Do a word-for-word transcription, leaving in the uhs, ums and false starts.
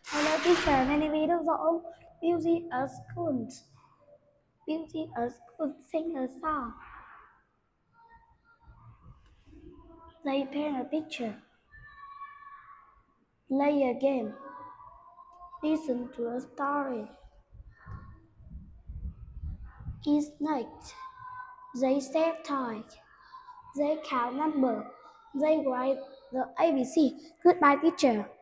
Hello teacher, my name is Dong. Music at school. Music at school. Sing a song. They paint a picture. Play a game. Listen to a story. Eat snacks. They set toys. They count number. They write the A B C. Goodbye teacher.